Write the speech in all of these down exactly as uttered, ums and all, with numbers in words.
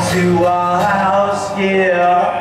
to our house, yeah.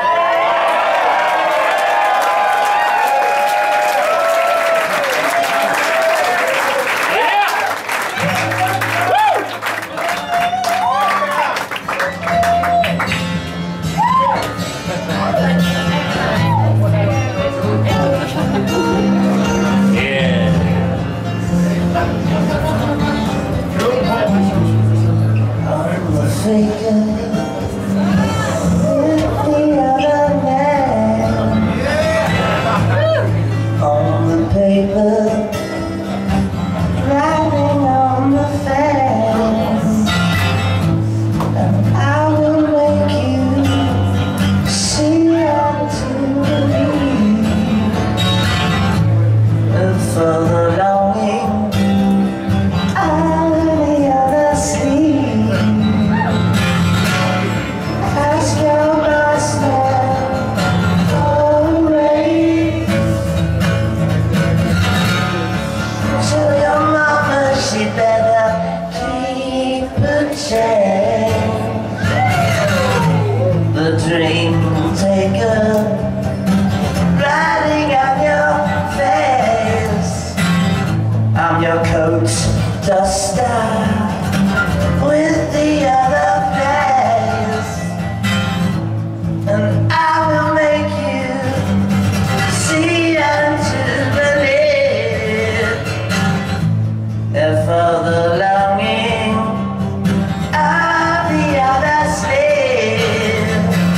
The dream taker riding on your face. I'm your coach duster with the other face, and I will make you see and to believe. And for the longing of the other slave,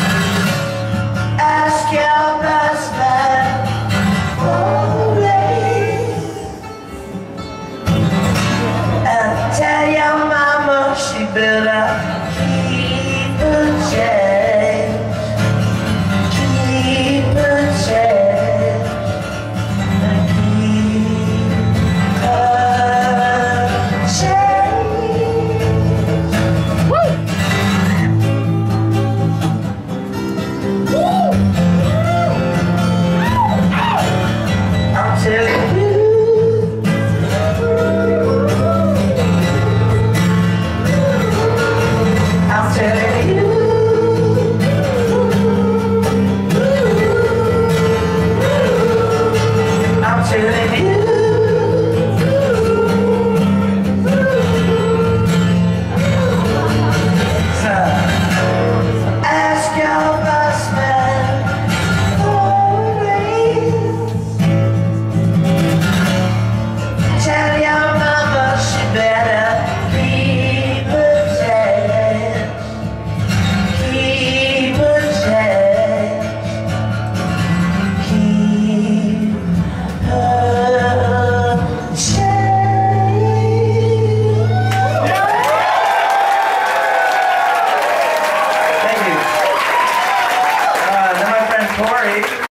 ask your best man for the rain, and tell your mama she better keep her change, keep her change, and keep her change. Woo! I'm telling you, I'm telling you, I'm telling you. Ask your best man for a raise. Tell your mama she better keep her change, keep her change, keep her change. Thank you. Uh, then my friend Corey.